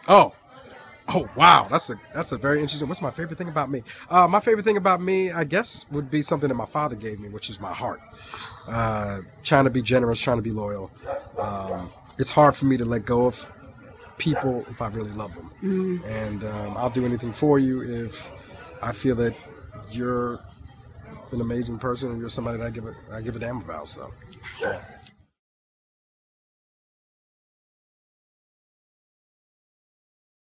Oh, oh wow, that's a very interesting. What's my favorite thing about me? My favorite thing about me, I guess, would be something that my father gave me, which is my heart. Trying to be generous, trying to be loyal. It's hard for me to let go of people if I really love them, and I'll do anything for you if I feel that you're an amazing person and you're somebody that I give a damn about. So. Yeah.